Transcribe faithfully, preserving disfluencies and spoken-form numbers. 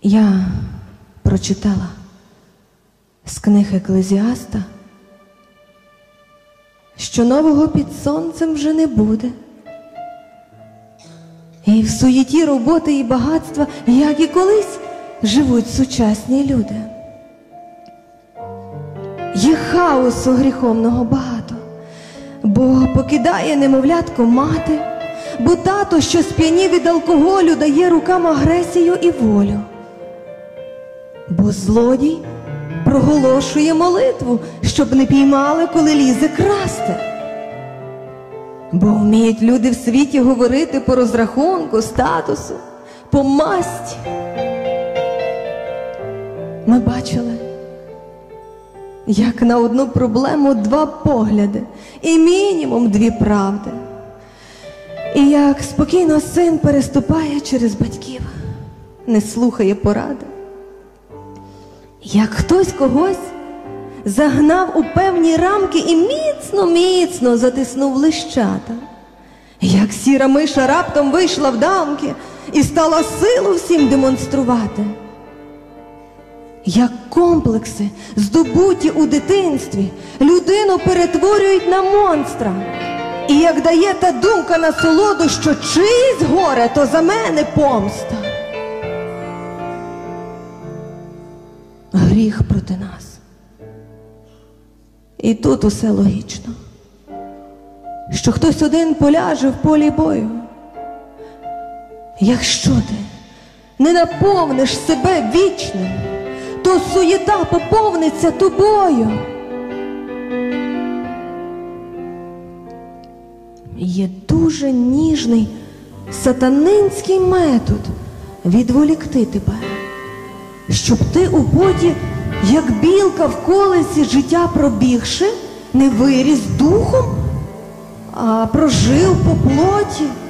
Я прочитала з книг Еклезіаста, що нового під сонцем вже не буде. І в суєті роботи і багатства, як і колись, живуть сучасні люди. Є хаосу гріховного багато, бо покидає немовлятко мати, бо тато, що сп'янів від алкоголю, дає рукам агресію і волю. Бо злодій проголошує молитву, щоб не піймали, коли лізе красти. Бо вміють люди в світі говорити по розрахунку, статусу, по масті. Ми бачили, як на одну проблему два погляди і мінімум дві правди. І як спокійно син переступає через батьків, не слухає поради. Як хтось когось загнав у певні рамки і міцно-міцно затиснув лищата. Як сіра миша раптом вийшла в дамки і стала силу всім демонструвати. Як комплекси, здобуті у дитинстві, людину перетворюють на монстра. І як дає та думка насолоду, що чиїсь горе, то за мене помста. Гріх проти нас. І тут усе логічно, що хтось один поляже в полі бою. Якщо ти не наповниш себе вічним, то суєта поповниться тобою. Є дуже ніжний сатанинський метод відволікти тебе, щоб ти у боді, як білка в колесі життя пробігши, не виріс духом, а прожив по плоті.